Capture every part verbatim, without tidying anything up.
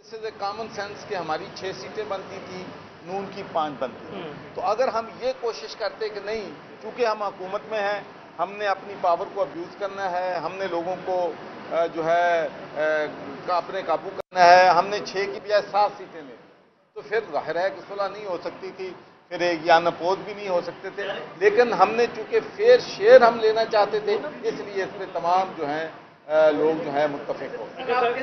से common sense कि हमारी छह सीटें बनती थी, नून की पांच बनती थी। तो अगर हम ये कोशिश करते कि नहीं, चूंकि हम हुकूमत में हैं, हमने अपनी पावर को अब्यूज़ करना है, हमने लोगों को जो है अपने काबू करना है, हमने छः की बजाय सात सीटें ले, तो फिर जाहिर है कि सुलह नहीं हो सकती थी, फिर एक या नपोज भी नहीं हो सकते थे। लेकिन हमने चूंकि फेयर शेयर हम लेना चाहते थे, इसलिए इस पर तमाम जो हैं लोग जो है मुत्तफिक हो।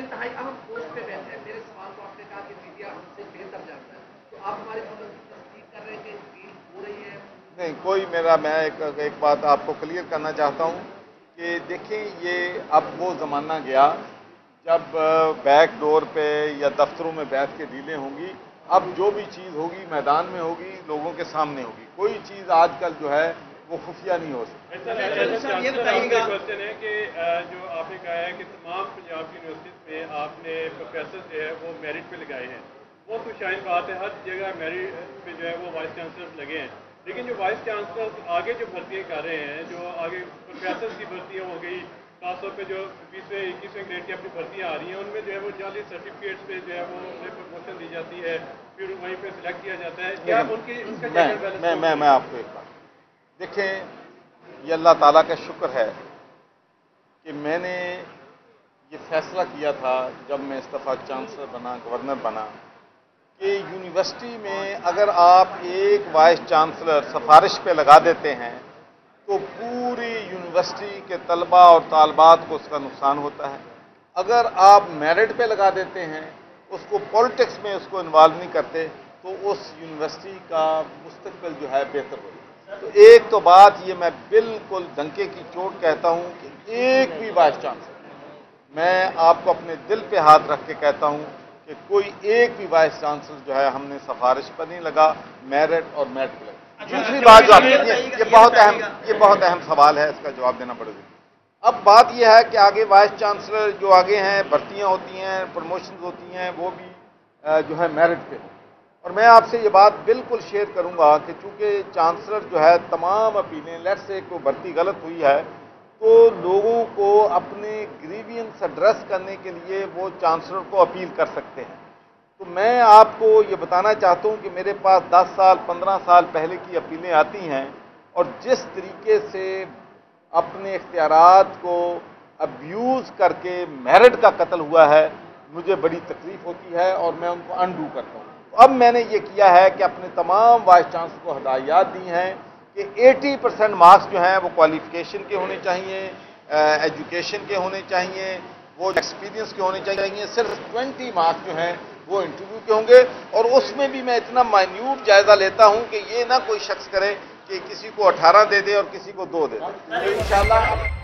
नहीं, कोई मेरा मैं एक, एक बात आपको क्लियर करना चाहता हूँ कि देखें, ये अब वो ज़माना गया जब बैक डोर पे या दफ्तरों में बैठ के डीलें होंगी। अब जो भी चीज़ होगी मैदान में होगी, लोगों के सामने होगी। कोई चीज़ आजकल जो है वो खुफिया नहीं हो सकती। क्वेश्चन है कि जो आपने कहा है कि तमाम पंजाब यूनिवर्सिटीज़ में आपने प्रोफेसर जो है वो मेरिट पे लगाए हैं, वो तो शायद बात है, हर जगह मेरिट पे जो है वो वाइस चांसलर लगे हैं, लेकिन जो वाइस चांसलर आगे जो भर्तियाँ कर रहे हैं, जो आगे प्रोफेसर की भर्तियाँ हो गई, खासतौर पे जो बीसवें इक्कीसवें ग्रेड की अपनी भर्तियाँ आ रही हैं, उनमें जो है वो चालीस सर्टिफिकेट्स पे जो है वो उन्हें प्रमोशन दी जाती है, फिर वहीं पे सिलेक्ट किया जाता है। क्या उनकी उनका मैं, मैं, मैं, मैं आपको एक बात देखें, ये अल्लाह ताला का शुक्र है कि मैंने ये फैसला किया था जब मैं इस दफ़ा चांसलर बना, गवर्नर बना, कि यूनिवर्सिटी में अगर आप एक वाइस चांसलर सिफारिश पे लगा देते हैं तो पूरी यूनिवर्सिटी के तलबा और तालबात को उसका नुकसान होता है। अगर आप मेरिट पे लगा देते हैं, उसको पॉलिटिक्स में उसको इन्वॉल्व नहीं करते, तो उस यूनिवर्सिटी का मुस्तकबिल जो है बेहतर हो। तो एक तो बात ये मैं बिल्कुल डंके की चोट कहता हूं कि एक भी वाइस चांसलर, मैं आपको अपने दिल पे हाथ रख के कहता हूं कि कोई एक भी वाइस चांसलर जो है हमने सिफारिश पर नहीं लगा, मेरिट और मेरिट पे लगा। दूसरी बात जो आपने ये, ये बहुत अहम ये बहुत अहम सवाल है, इसका जवाब देना पड़ेगा। अब बात यह है कि आगे वाइस चांसलर जो आगे हैं, भर्तियां होती हैं, प्रमोशंस होती हैं, वो भी जो है मेरिट पे हो। और मैं आपसे ये बात बिल्कुल शेयर करूंगा कि चूंकि चांसलर जो है तमाम अपीलें, लेट से कोई भर्ती गलत हुई है तो लोगों को अपने ग्रीवियंस एड्रेस करने के लिए वो चांसलर को अपील कर सकते हैं। तो मैं आपको ये बताना चाहता हूँ कि मेरे पास दस साल पंद्रह साल पहले की अपीलें आती हैं, और जिस तरीके से अपने इख्तियारात को अब्यूज़ करके मेरिट का कत्ल हुआ है, मुझे बड़ी तकलीफ होती है और मैं उनको अनडू करता हूँ। तो अब मैंने ये किया है कि अपने तमाम वाइस चांसलर को हदायत दी हैं कि अस्सी परसेंट मार्क्स जो हैं वो क्वालिफिकेशन के होने चाहिए, एजुकेशन के होने चाहिए, वो एक्सपीरियंस के होने चाहिए। सिर्फ बीस मार्क्स जो हैं वो इंटरव्यू के होंगे, और उसमें भी मैं इतना माइन्यूट जायजा लेता हूं कि ये ना कोई शख्स करे कि किसी को अठारह दे दे और किसी को दो दे दे। तो इंशाल्लाह